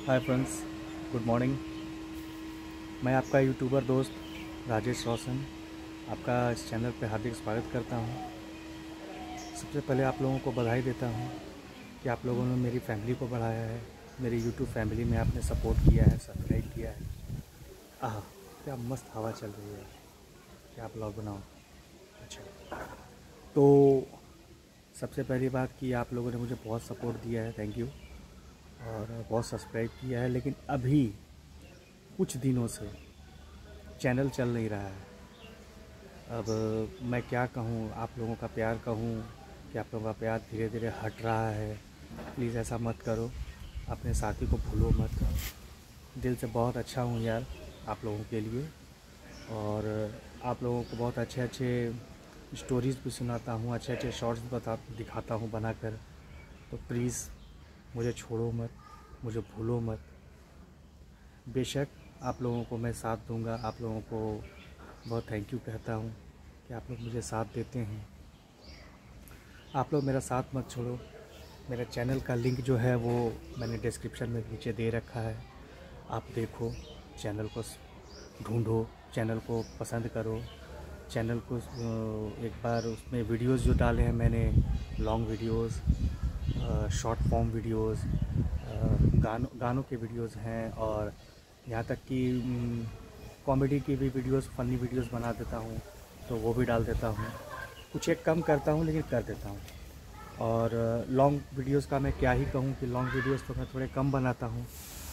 Hi friends, good morning. मैं आपका YouTuber दोस्त राजेश रोशन आपका इस चैनल पे हार्दिक स्वागत करता हूँ। सबसे पहले आप लोगों को बधाई देता हूँ कि आप लोगों ने मेरी फैमिली को बढ़ाया है। मेरी यूट्यूब फैमिली में आपने सपोर्ट किया है, सब्सक्राइब किया है। आह, क्या मस्त हवा चल रही है। क्या ब्लॉग बनाओ। अच्छा, तो सबसे पहली बात कि आप लोगों ने मुझे बहुत सपोर्ट दिया है, थैंक यू। और बहुत सब्सक्राइब किया है, लेकिन अभी कुछ दिनों से चैनल चल नहीं रहा है। अब मैं क्या कहूँ, आप लोगों का प्यार कहूँ कि आप लोगों का प्यार धीरे धीरे हट रहा है। प्लीज़ ऐसा मत करो, अपने साथी को भूलो मत। दिल से बहुत अच्छा हूँ यार आप लोगों के लिए, और आप लोगों को बहुत अच्छे अच्छे स्टोरीज़ भी सुनाता हूँ, अच्छे अच्छे शॉर्ट्स दिखाता हूँ बनाकर। तो प्लीज़ मुझे छोड़ो मत, मुझे भूलो मत। बेशक आप लोगों को मैं साथ दूंगा। आप लोगों को बहुत थैंक यू कहता हूँ कि आप लोग मुझे साथ देते हैं। आप लोग मेरा साथ मत छोड़ो। मेरे चैनल का लिंक जो है वो मैंने डिस्क्रिप्शन में नीचे दे रखा है। आप देखो, चैनल को ढूंढो, चैनल को पसंद करो, चैनल को एक बार उसमें वीडियोस जो डाले हैं मैंने, long videos, short form videos, गानों के वीडियोस हैं, और यहाँ तक कि कॉमेडी की भी वीडियोस, फ़नी वीडियोस बना देता हूँ, तो वो भी डाल देता हूँ। कुछ एक कम करता हूँ लेकिन कर देता हूँ। और लॉन्ग वीडियोस का मैं क्या ही कहूँ कि लॉन्ग वीडियोस तो मैं थोड़े कम बनाता हूँ,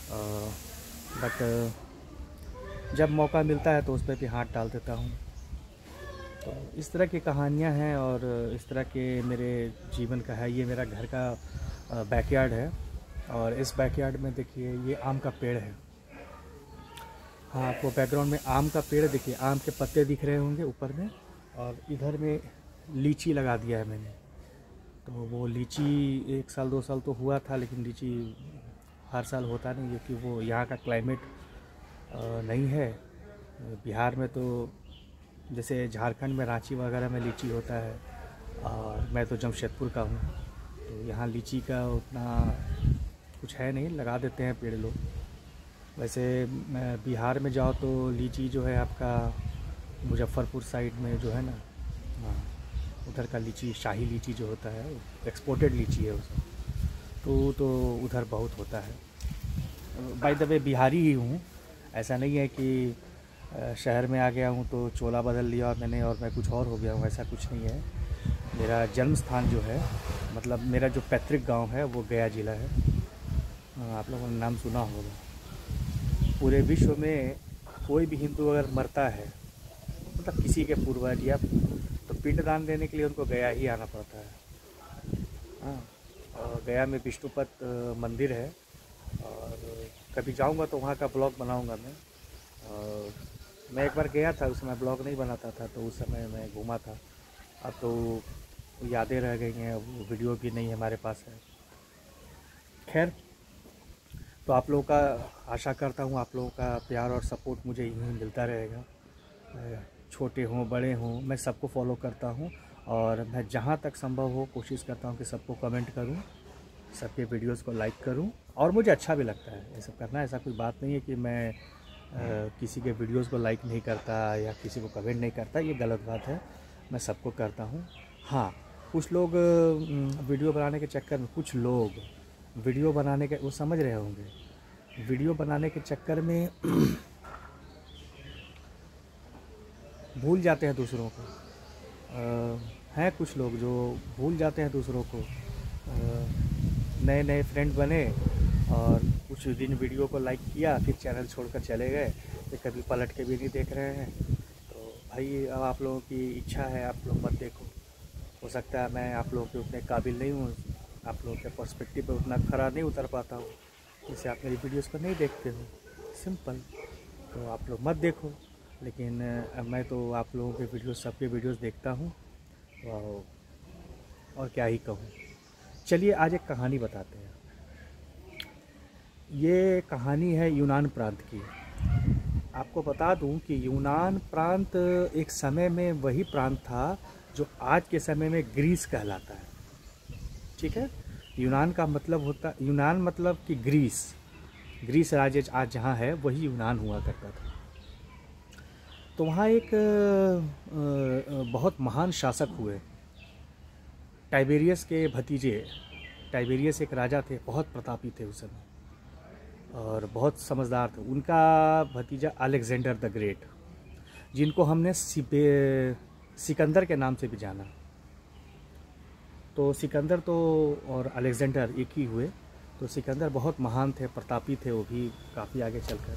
बट जब मौका मिलता है तो उस पर भी हाथ डाल देता हूँ। तो इस तरह की कहानियाँ हैं और इस तरह के मेरे जीवन का है। ये मेरा घर का बैकयार्ड है, और इस बैकयार्ड में देखिए ये आम का पेड़ है। हाँ, आपको बैकग्राउंड में आम का पेड़ देखिए, आम के पत्ते दिख रहे होंगे ऊपर में, और इधर में लीची लगा दिया है मैंने। तो वो लीची 1 साल 2 साल तो हुआ था, लेकिन लीची हर साल होता नहीं, क्योंकि वो यहाँ का क्लाइमेट नहीं है। बिहार में तो जैसे झारखंड में रांची वगैरह में लीची होता है, और मैं तो जमशेदपुर का हूँ, तो यहाँ लीची का उतना कुछ है नहीं। लगा देते हैं पेड़ लोग। वैसे बिहार में जाओ तो लीची जो है आपका मुजफ्फरपुर साइड में जो है ना, हाँ, उधर का लीची, शाही लीची जो होता है, एक्सपोर्टेड लीची है उसमें, तो उधर बहुत होता है। बाय द वे बिहारी ही हूँ, ऐसा नहीं है कि शहर में आ गया हूँ तो चोला बदल लिया मैंने और मैं कुछ और हो गया हूँ, ऐसा कुछ नहीं है। मेरा जन्म स्थान जो है, मतलब मेरा जो पैतृक गांव है वो गया ज़िला है। आप लोगों ने नाम सुना होगा। पूरे विश्व में कोई भी हिंदू अगर मरता है, मतलब किसी के पूर्वज या, तो पिंडदान देने के लिए उनको गया ही आना पड़ता है। हाँ, और गया में विष्णुपद मंदिर है, और कभी जाऊंगा तो वहाँ का ब्लॉग बनाऊंगा मैं। और मैं एक बार गया था, उस समय ब्लॉग नहीं बनाता था, तो उस समय मैं घूमा था। अब तो यादें रह गई हैं, वो वीडियो भी नहीं हमारे पास है। खैर, तो आप लोगों का आशा करता हूँ आप लोगों का प्यार और सपोर्ट मुझे यूँ मिलता रहेगा। छोटे हों बड़े हों, मैं सबको फॉलो करता हूँ, और मैं जहाँ तक संभव हो कोशिश करता हूँ कि सबको कमेंट करूँ, सबके वीडियोस को लाइक करूं, और मुझे अच्छा भी लगता है ये सब करना। ऐसा कोई बात नहीं है कि मैं किसी के वीडियोस को लाइक नहीं करता या किसी को कमेंट नहीं करता, ये गलत बात है। मैं सबको करता हूं। हाँ, कुछ लोग वीडियो बनाने के चक्कर में, कुछ लोग वीडियो बनाने के, वो समझ रहे होंगे, वीडियो बनाने के चक्कर में भूल जाते हैं दूसरों को। हैं कुछ लोग जो भूल जाते हैं दूसरों को। नए नए फ्रेंड बने और कुछ दिन वीडियो को लाइक किया, फिर चैनल छोड़कर चले गए, फिर कभी पलट के भी नहीं देख रहे हैं। तो भाई, अब आप लोगों की इच्छा है, आप लोग मत देखो। हो सकता है मैं आप लोगों के उतने काबिल नहीं हूँ, आप लोगों के पर्सपेक्टिव पे उतना खरा नहीं उतर पाता हूँ, जिससे आप मेरी वीडियोस को नहीं देखते हो। सिंपल। तो आप लोग मत देखो, लेकिन मैं तो आप लोगों के वीडियोस, सबके वीडियोस देखता हूँ, और क्या ही कहूँ। चलिए आज एक कहानी बताते हैं। ये कहानी है यूनान प्रांत की। आपको बता दूं कि यूनान प्रांत एक समय में वही प्रांत था जो आज के समय में ग्रीस कहलाता है। ठीक है, यूनान का मतलब होता, यूनान मतलब कि ग्रीस, ग्रीस राज्य आज जहाँ है वही यूनान हुआ करता था। तो वहाँ एक बहुत महान शासक हुए, टाइबेरियस के भतीजे। टाइबेरियस एक राजा थे, बहुत प्रतापी थे उस समय और बहुत समझदार थे। उनका भतीजा अलेक्जेंडर द ग्रेट, जिनको हमने सिकंदर के नाम से भी जाना। तो सिकंदर तो और अलेक्जेंडर एक ही हुए। तो सिकंदर बहुत महान थे, प्रतापी थे, वो भी काफ़ी आगे चलकर।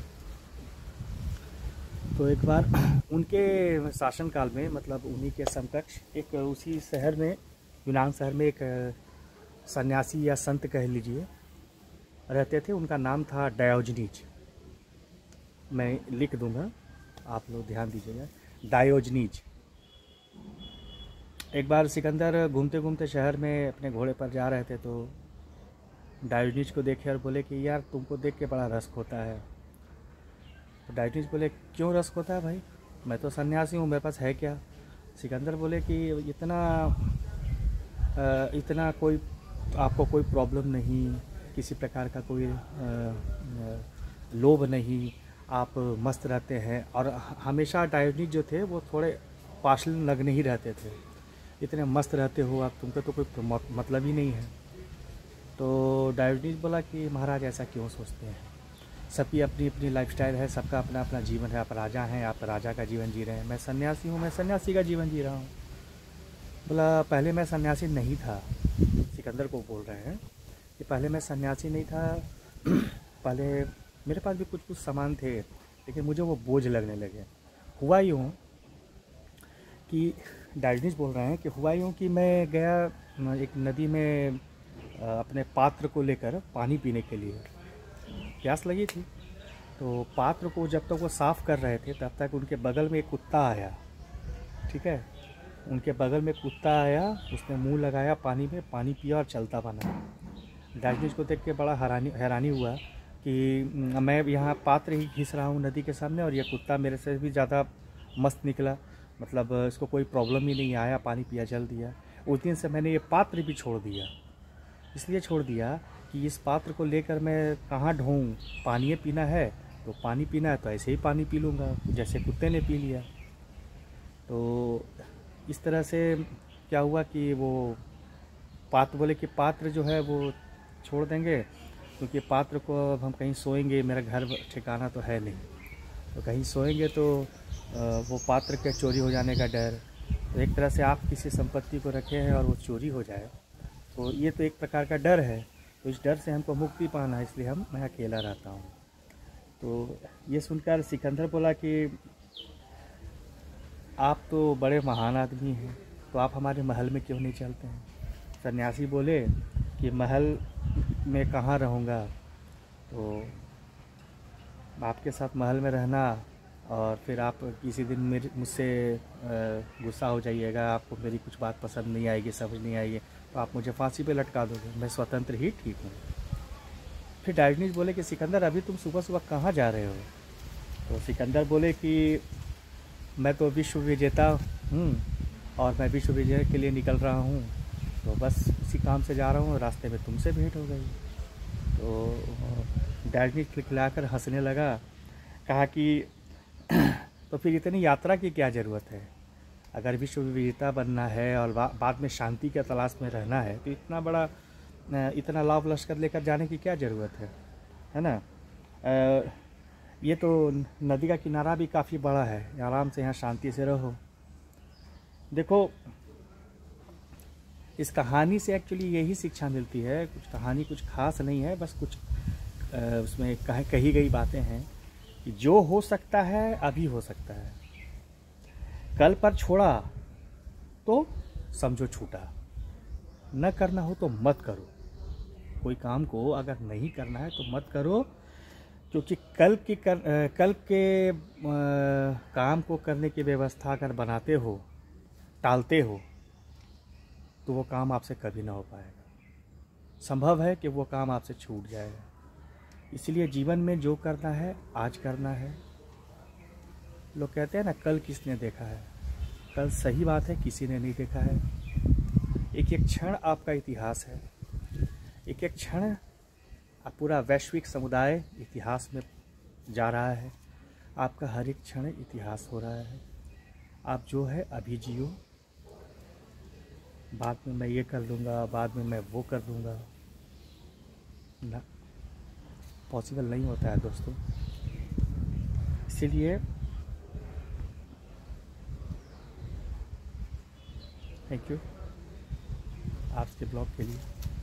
तो एक बार उनके शासनकाल में, मतलब उन्हीं के समकक्ष एक उसी शहर में, यूनान शहर में एक सन्यासी या संत कह लीजिए रहते थे। उनका नाम था डायोजनीज। मैं लिख दूंगा, आप लोग ध्यान दीजिएगा, डायोजनीज। एक बार सिकंदर घूमते घूमते शहर में अपने घोड़े पर जा रहे थे, तो डायोजनीज को देखे और बोले कि यार तुमको देख के बड़ा रस होता है। तो डायोजनीज बोले क्यों रस होता है भाई, मैं तो सन्यासी हूँ, मेरे पास है क्या। सिकंदर बोले कि इतना कोई आपको कोई प्रॉब्लम नहीं, किसी प्रकार का कोई लोभ नहीं, आप मस्त रहते हैं। और हमेशा डायोजनीज जो थे वो थोड़े पाषाण लगने ही रहते थे, इतने मस्त रहते हो आप, तुमको तो कोई मतलब ही नहीं है। तो डायोजनीज बोला कि महाराज ऐसा क्यों सोचते हैं, सबकी अपनी अपनी लाइफस्टाइल है, सबका अपना अपना जीवन है। आप राजा हैं, आप राजा का जीवन जी रहे हैं, मैं सन्यासी हूँ, मैं सन्यासी का जीवन जी रहा हूँ। बोला पहले मैं सन्यासी नहीं था, सिकंदर को बोल रहे हैं कि पहले मैं सन्यासी नहीं था, पहले मेरे पास भी कुछ कुछ सामान थे, लेकिन मुझे वो बोझ लगने लगे। हुआ यूँ कि डायोजनीज बोल रहे हैं कि हुआ यूँ कि मैं गया एक नदी में अपने पात्र को लेकर पानी पीने के लिए, प्यास लगी थी। तो पात्र को जब तक वो साफ़ कर रहे थे तब तक उनके बगल में एक कुत्ता आया, ठीक है। उनके बगल में कुत्ता आया, उसने मुंह लगाया पानी में, पानी पिया और चलता बना। डायोजनीज को देख के बड़ा हैरानी हुआ कि मैं यहाँ पात्र ही घिस रहा हूँ नदी के सामने और ये कुत्ता मेरे से भी ज़्यादा मस्त निकला, मतलब इसको कोई प्रॉब्लम ही नहीं आया, पानी पिया चल दिया। उस दिन से मैंने ये पात्र भी छोड़ दिया, इसलिए छोड़ दिया कि इस पात्र को लेकर मैं कहाँ ढोऊं, पानी पीना है तो पानी पीना है तो ऐसे ही पानी पी लूँगा जैसे कुत्ते ने पी लिया। तो इस तरह से क्या हुआ कि वो पात्र बोले कि पात्र जो है वो छोड़ देंगे, क्योंकि पात्र को अब हम कहीं सोएंगे, मेरा घर ठिकाना तो है नहीं, तो कहीं सोएंगे तो वो पात्र के चोरी हो जाने का डर। तो एक तरह से आप किसी संपत्ति को रखे हैं और वो चोरी हो जाए, तो ये तो एक प्रकार का डर है। तो इस डर से हमको मुक्ति पाना है, इसलिए मैं अकेला रहता हूँ। तो ये सुनकर सिकंदर बोला कि आप तो बड़े महान आदमी हैं, तो आप हमारे महल में क्यों नहीं चलते हैं। सन्यासी बोले कि महल में कहाँ रहूँगा, तो आपके साथ महल में रहना और फिर आप किसी दिन मुझसे गुस्सा हो जाइएगा, आपको मेरी कुछ बात पसंद नहीं आएगी, समझ नहीं आएगी, तो आप मुझे फांसी पे लटका दोगे, मैं स्वतंत्र ही ठीक हूँ। फिर डायोजनीज बोले कि सिकंदर अभी तुम सुबह सुबह कहाँ जा रहे हो। तो सिकंदर बोले कि मैं तो विश्व विजेता हूँ और मैं विश्व विजय के लिए निकल रहा हूँ, तो बस उसी काम से जा रहा हूँ, रास्ते में तुमसे भेंट हो गई। तो डायोजनीज खिलखिलाकर हंसने लगा, कहा कि तो फिर इतनी यात्रा की क्या ज़रूरत है, अगर विश्व विजेता बनना है और बाद में शांति के तलाश में रहना है तो इतना लाभ लश्कर लेकर जाने की क्या ज़रूरत है ना। ये तो नदी का किनारा भी काफ़ी बड़ा है, आराम से यहाँ शांति से रहो। देखो इस कहानी से एक्चुअली यही शिक्षा मिलती है, कुछ कहानी कुछ खास नहीं है, बस कुछ उसमें कही गई बातें हैं कि जो हो सकता है अभी हो सकता है, कल पर छोड़ा तो समझो छूटा, न करना हो तो मत करो। कोई काम को अगर नहीं करना है तो मत करो, क्योंकि कल के काम को करने की व्यवस्था अगर बनाते हो, टालते हो, तो वो काम आपसे कभी ना हो पाएगा। संभव है कि वो काम आपसे छूट जाएगा। इसलिए जीवन में जो करना है आज करना है। लोग कहते हैं ना कल किसने देखा है, कल सही बात है किसी ने नहीं देखा है। एक एक क्षण आपका इतिहास है, एक एक क्षण अब पूरा वैश्विक समुदाय इतिहास में जा रहा है। आपका हर एक क्षण इतिहास हो रहा है। आप जो है अभी जियो, बाद में मैं ये कर लूँगा, बाद में मैं वो कर दूँगा, ना, पॉसिबल नहीं होता है दोस्तों। इसीलिए थैंक यू आज के ब्लॉग के लिए।